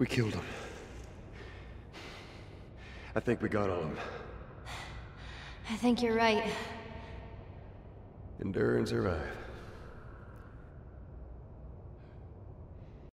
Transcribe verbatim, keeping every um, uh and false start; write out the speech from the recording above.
We killed him. I think we got all of them. I think you're right. Endure and survive.